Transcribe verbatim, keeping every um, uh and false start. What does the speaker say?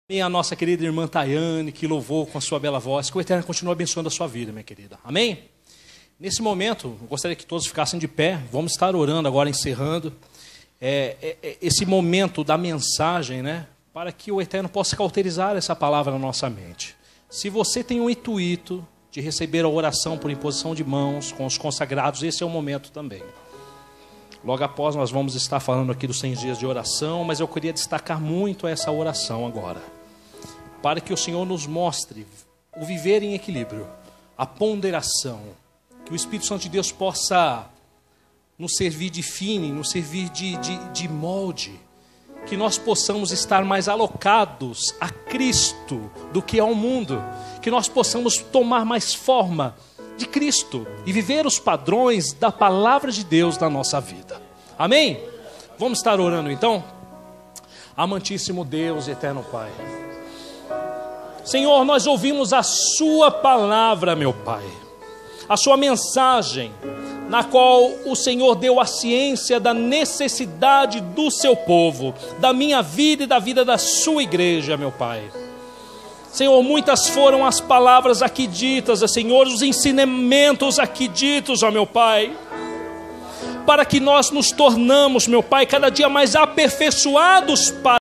E a nossa querida irmã Tayane, que louvou com a sua bela voz. Que o Eterno continue abençoando a sua vida, minha querida. Amém? Nesse momento, eu gostaria que todos ficassem de pé. Vamos estar orando agora, encerrando é, é, esse momento da mensagem, né? Para que o Eterno possa cauterizar essa palavra na nossa mente. Se você tem um intuito de receber a oração por imposição de mãos com os consagrados, esse é o momento também. Logo após nós vamos estar falando aqui dos cem dias de oração, mas eu queria destacar muito essa oração agora. Para que o Senhor nos mostre o viver em equilíbrio, a ponderação, que o Espírito Santo de Deus possa nos servir de fine, nos servir de, de, de molde, que nós possamos estar mais alocados a Cristo do que ao mundo, que nós possamos tomar mais forma de Cristo e viver os padrões da palavra de Deus na nossa vida. Amém? Vamos estar orando então? Amantíssimo Deus e eterno Pai, Senhor, nós ouvimos a sua palavra, meu Pai, a sua mensagem, na qual o Senhor deu a ciência da necessidade do seu povo, da minha vida e da vida da sua igreja, meu Pai. Senhor, muitas foram as palavras aqui ditas, Senhor, os ensinamentos aqui ditos, ó meu Pai, para que nós nos tornamos, meu Pai, cada dia mais aperfeiçoados para